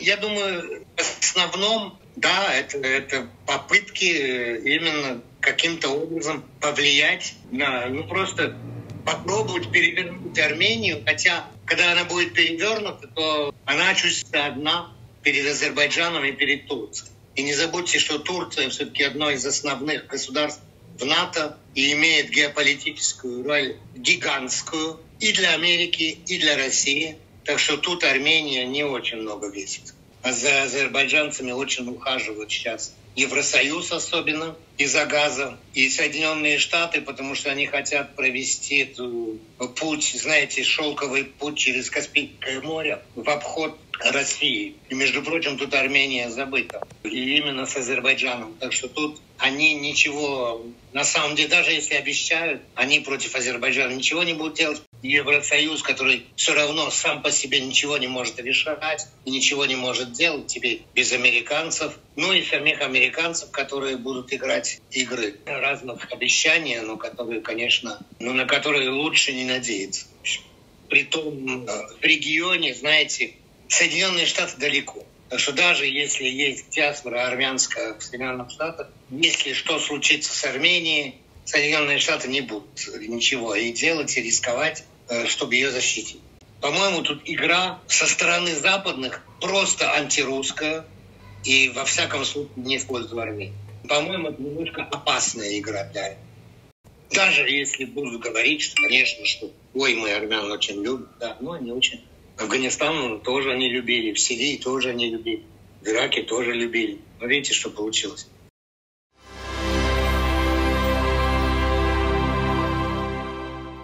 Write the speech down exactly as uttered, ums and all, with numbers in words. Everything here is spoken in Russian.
я думаю, в основном, да, это, это попытки именно каким-то образом повлиять на, ну просто попробовать перевернуть Армению, хотя, когда она будет перевернута, то она чувствуется одна перед Азербайджаном и перед Турцией. И не забудьте, что Турция все-таки одно из основных государств в НАТО и имеет геополитическую роль гигантскую и для Америки, и для России. Так что тут Армения не очень много весит. А за азербайджанцами очень ухаживают сейчас Евросоюз особенно из-за газа, и Соединенные Штаты, потому что они хотят провести эту путь, знаете, шелковый путь через Каспийское море в обход России. И, между прочим, тут Армения забыта. И именно с Азербайджаном. Так что тут они ничего, на самом деле, даже если обещают, они против Азербайджана ничего не будут делать. Евросоюз, который все равно сам по себе ничего не может решать и ничего не может делать теперь без американцев. Ну и самих американцев, которые будут играть игры разных обещаний, но которые, конечно, ну, на которые лучше не надеяться. Притом в регионе, знаете, Соединенные Штаты далеко. Так что даже если есть диаспора армянская в Соединенных Штатах, если что случится с Арменией, Соединенные Штаты не будут ничего и делать, и рисковать, чтобы ее защитить. По-моему, тут игра со стороны западных просто антирусская и, во всяком случае, не в пользу Армении. По-моему, это немножко опасная игра для Армении. Даже если будут говорить, что, конечно, что ой, мы армян очень любим, да, но они очень... Афганистан тоже они любили, в Сирии тоже они любили, в Ираке тоже любили. Но видите, что получилось.